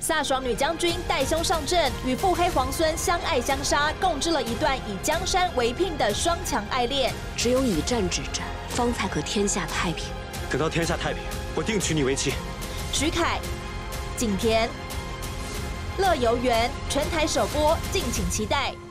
飒爽女将军带兄上阵，与腹黑皇孙相爱相杀，共织了一段以江山为聘的双强爱恋。 只有以战止战，方才可天下太平。 等到天下太平，我定娶你为妻。 徐凯、景甜、乐游原全台首播，敬请期待。